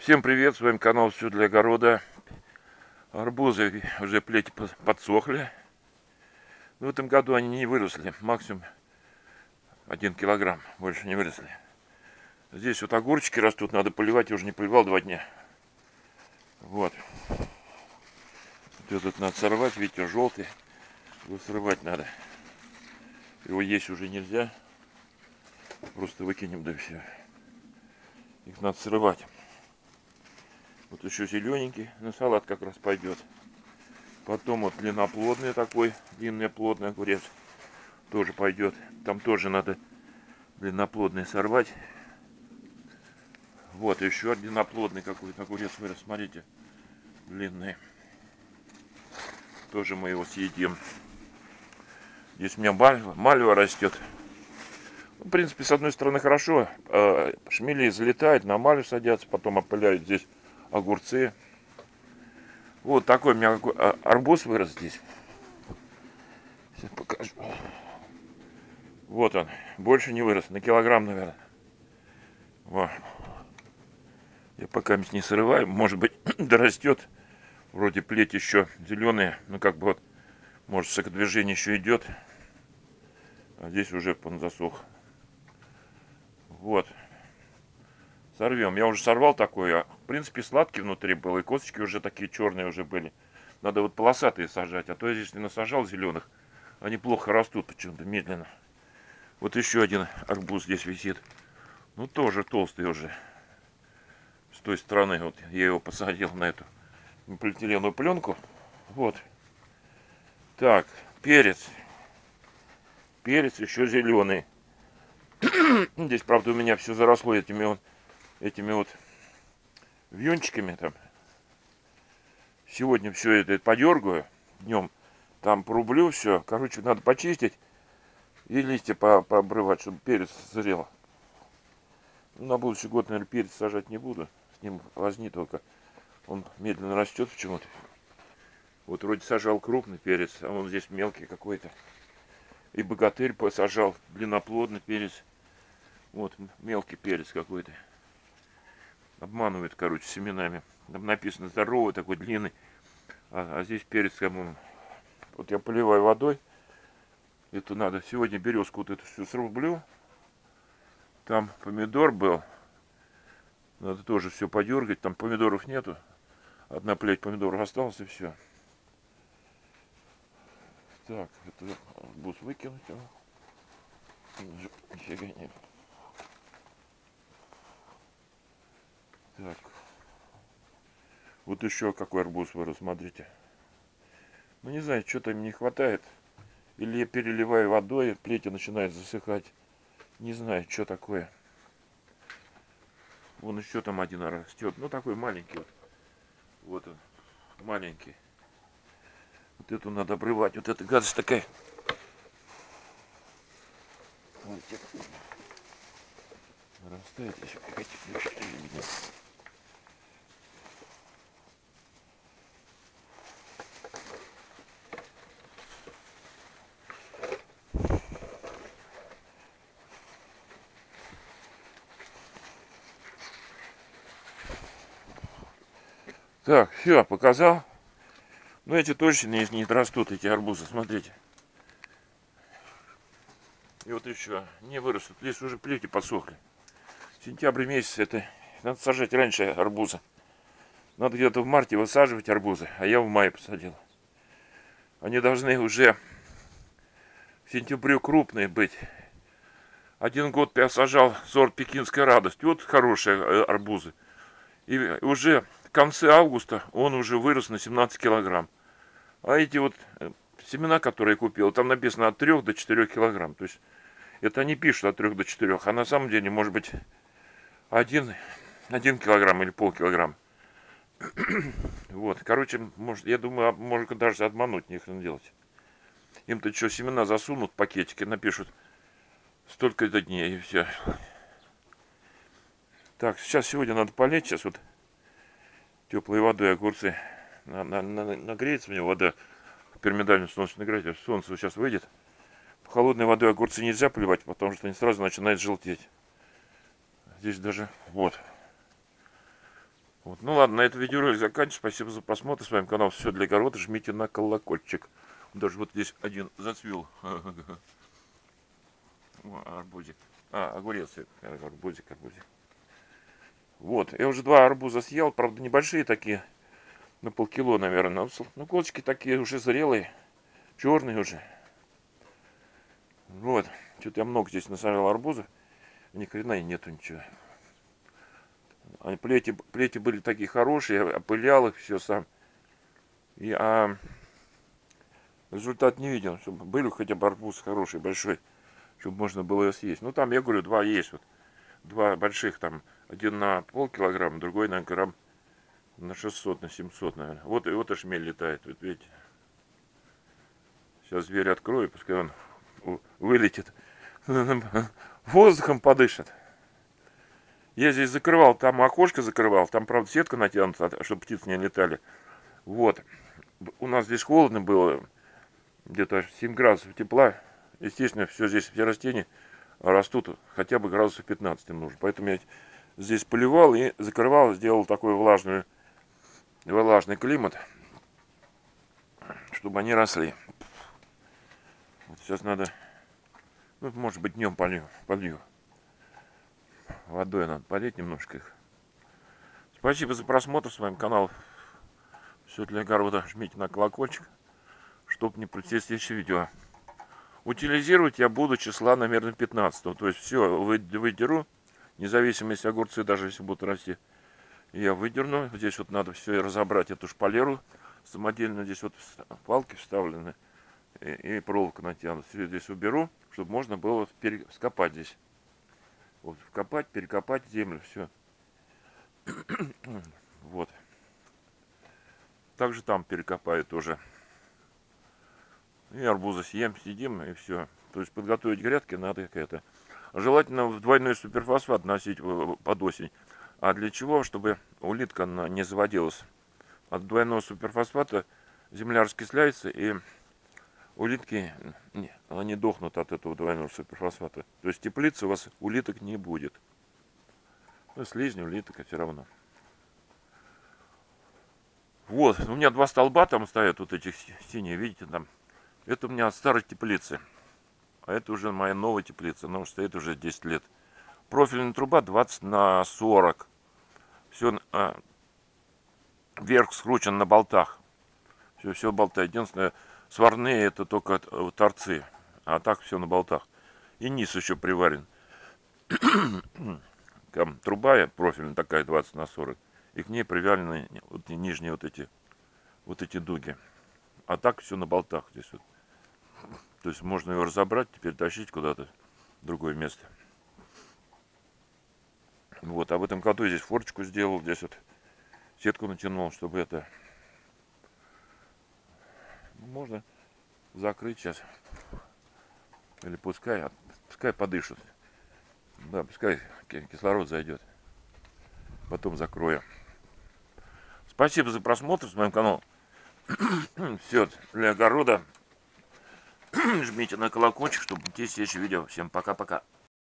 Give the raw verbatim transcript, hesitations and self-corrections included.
Всем привет, с вами канал Все для огорода. Арбузы уже плети подсохли. В этом году они не выросли, максимум один килограмм, больше не выросли. Здесь вот огурчики растут, надо поливать, я уже не поливал два дня. Вот. Вот этот надо сорвать, видите, желтый. Его срывать надо. Его есть уже нельзя. Просто выкинем, да все. Их надо срывать. Вот еще зелененький, на салат как раз пойдет. Потом вот длинноплодный такой, длинный плотный огурец тоже пойдет. Там тоже надо длинноплодный сорвать. Вот еще длинноплодный какой-то огурец вырос, смотрите, длинный. Тоже мы его съедим. Здесь у меня мальва, мальва растет. В принципе, с одной стороны хорошо. Шмели залетают, на мальву садятся, потом опыляют здесь огурцы. Вот такой у меня арбуз вырос здесь. Сейчас покажу. Вот он. Больше не вырос. На килограмм, наверное. Вот. Я пока не срываю. Может быть, дорастет. Вроде плеть еще зеленые. Ну, как бы вот, может, сокодвижение еще идет. А здесь уже он засох. Вот. Сорвем. Я уже сорвал такой. В принципе, сладкий внутри был. И косточки уже такие черные уже были. Надо вот полосатые сажать. А то я здесь не насажал зеленых. Они плохо растут почему-то, медленно. Вот еще один арбуз здесь висит. Ну, тоже толстый уже. С той стороны. Вот я его посадил на эту полиэтиленовую пленку. Вот. Так, перец. Перец еще зеленый. Здесь, правда, у меня все заросло этими вот, этими вот вьюнчиками там. Сегодня все это подергаю днем. Там порублю все. Короче, надо почистить и листья пообрывать, чтобы перец зрел. Ну, на будущий год, наверное, перец сажать не буду. С ним возни только. Он медленно растет почему-то. Вот вроде сажал крупный перец, а он здесь мелкий какой-то. И богатырь посажал длинноплодный перец. Вот мелкий перец какой-то. Обманывает, короче, семенами. Там написано здоровый, такой длинный. А, а здесь перец, кому. Вот я поливаю водой. Это надо. Сегодня березку вот эту всю срублю. Там помидор был. Надо тоже все подергать. Там помидоров нету. Одна плеть помидоров осталась и все. Так, это арбуз выкинуть. Нифига нет. Так. Вот еще какой арбуз вырос, смотрите. Ну не знаю, что-то им не хватает. Или я переливаю водой, плеть начинает засыхать. Не знаю, что такое. Вон еще там один растет. Ну такой маленький вот. Вот он. Маленький. Вот эту надо обрывать. Вот эта гадость такая. Вот растает еще какая-то. Так, все, показал. Но эти точно не, не растут, эти арбузы, смотрите. И вот еще не вырастут. Здесь уже плети подсохли. Сентябрь месяц это. Надо сажать раньше арбузы. Надо где-то в марте высаживать арбузы, а я в мае посадил. Они должны уже в сентябре крупные быть. Один год я сажал сорт Пекинская радость. Вот хорошие арбузы. И уже в конце августа он уже вырос на семнадцать килограмм. А эти вот семена, которые я купил, там написано от трёх до четырёх килограмм. То есть это они пишут от трёх до четырёх, а на самом деле может быть один, один килограмм или полкилограмма. Вот, короче, может, я думаю, может даже обмануть, нехрен делать. Им-то что, семена засунут в пакетики, напишут столько-то дней и все. Так, сейчас сегодня надо полить, сейчас вот теплой водой огурцы. На, на, на, нагреется мне вода в пирамидальном солнечном нагревателе. Солнце сейчас выйдет. Холодной водой огурцы нельзя поливать, потому что они сразу начинают желтеть. Здесь даже вот. Ну ладно, на этом видеоролик заканчиваю. Спасибо за просмотр. С вами канал Все для огорода. Жмите на колокольчик. Даже вот здесь один зацвел. Арбузик. А, огурец. Арбузик, арбузик. Вот. Я уже два арбуза съел. Правда, небольшие такие. На полкило, наверное. Ну, косточки такие уже зрелые. Черные уже. Вот. Что-то я много здесь насажал арбузов. Ни хрена и нету ничего. Они плети, плети были такие хорошие. Я опылял их все сам. И, а результат не видел. Чтобы были хотя бы арбуз хороший, большой. Чтобы можно было его съесть. Ну, там, я говорю, два есть. Вот. Два больших там. Один на полкилограмма, другой на грамм на шестьсот, на семьсот, наверное. Вот и вот и шмель летает. Вот видите. Сейчас зверь открою, пускай он вылетит. Воздухом подышит. Я здесь закрывал, там окошко закрывал. Там, правда, сетка натянута, чтобы птицы не летали. Вот. У нас здесь холодно было. Где-то семь градусов тепла. Естественно, все здесь, все растения растут хотя бы градусов пятнадцать им нужно. Поэтому я здесь поливал и закрывал, сделал такой влажный, влажный климат, чтобы они росли. Вот сейчас надо, ну, может быть, днем полью, полью. Водой надо полить немножко их. Спасибо за просмотр. С вами канал Все для огорода. Жмите на колокольчик, чтобы не пропустить следующее видео. Утилизировать я буду числа, наверное, пятнадцатого. То есть все выдеру, независимо, если огурцы даже если будут расти. Я выдерну. Здесь вот надо все разобрать, эту шпалеру самодельно. Здесь вот палки вставлены и, и проволока натянута. Все здесь уберу, чтобы можно было скопать здесь. Вот, вкопать, перекопать землю, все. Вот. Также там перекопаю тоже. И арбузы съем, съедим, и все. То есть подготовить грядки надо это. Желательно в двойной суперфосфат носить под осень. А для чего? Чтобы улитка не заводилась. От двойного суперфосфата земля раскисляется, и улитки, они дохнут от этого двойного суперфосфата. То есть теплицы у вас улиток не будет. Ну, слизни, улиток, а все равно. Вот, у меня два столба там стоят, вот этих синие, видите, там. Это у меня от старой теплицы. А это уже моя новая теплица. Она стоит уже десять лет. Профильная труба двадцать на сорок. Все, а, верх скручен на болтах. Все, все болта. Единственное, сварные это только торцы. А так все на болтах. И низ еще приварен. Там труба профильная такая двадцать на сорок. И к ней приварены вот нижние вот эти, вот эти дуги. А так все на болтах здесь вот. То есть можно его разобрать, теперь тащить куда-то в другое место. Вот, а в этом году здесь форчку сделал, здесь вот сетку натянул, чтобы это... Можно закрыть сейчас. Или пускай, пускай подышат. Да, пускай кислород зайдет. Потом закрою. Спасибо за просмотр. С моим каналом Все для огорода. Жмите на колокольчик, чтобы не следующее видео. Всем пока-пока.